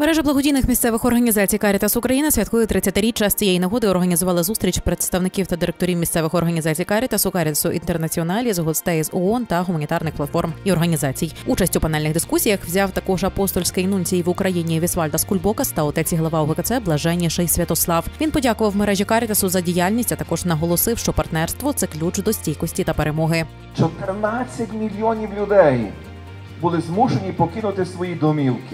Мережа благодійних місцевих організацій «Карітас Україна» святкує 30-річчя. З цієї нагоди організували зустріч представників та директорів місцевих організацій «Карітасу», «Карітасу Інтернаціоналі», з гостей з ООН та гуманітарних платформ і організацій. Участь у панельних дискусіях взяв також апостольський нунцій в Україні Вісвальдас Кульбокас та отець і глава УГКЦ Блаженніший Святослав. Він подякував мережі «Карітасу» за діяльність, а також наголосив, що партнерство – це ключ до стійкості та перемоги. 14 мільйонів людей були змушені покинути свої домівки.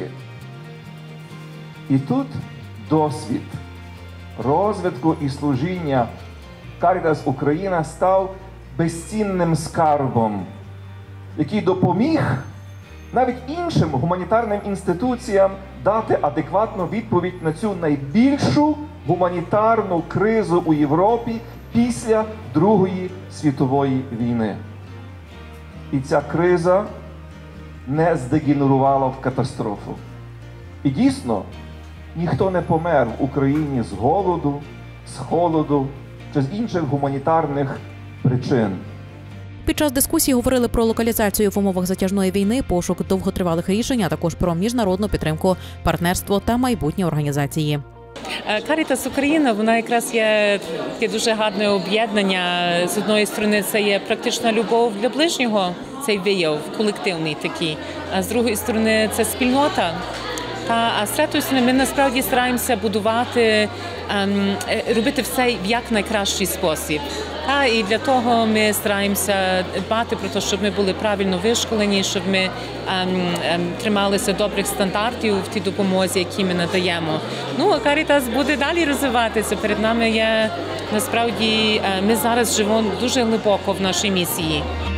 І тут досвід розвитку і служіння «Карітас Україна» став безцінним скарбом, який допоміг навіть іншим гуманітарним інституціям дати адекватну відповідь на цю найбільшу гуманітарну кризу у Європі після Другої світової війни. І ця криза не здегенерувала в катастрофу. І дійсно, ніхто не помер в Україні з голоду, з холоду чи з інших гуманітарних причин. Під час дискусії говорили про локалізацію в умовах затяжної війни, пошук довготривалих рішень, а також про міжнародну підтримку, партнерство та майбутнє організації. «Карітас Україна» вона якраз є таке дуже гарне об'єднання. З одної сторони, це є практична любов для ближнього, цей вияв колективний такий, а з другої сторони, це спільнота. А з третьої сторони, ми насправді стараємося будувати, робити все в як найкращий спосіб. І для того ми стараємося дбати про те, щоб ми були правильно вишколені, щоб ми трималися добрих стандартів в тій допомозі, які ми надаємо. А «Карітас» буде далі розвиватися. Перед нами є, насправді, ми зараз живемо дуже глибоко в нашій місії.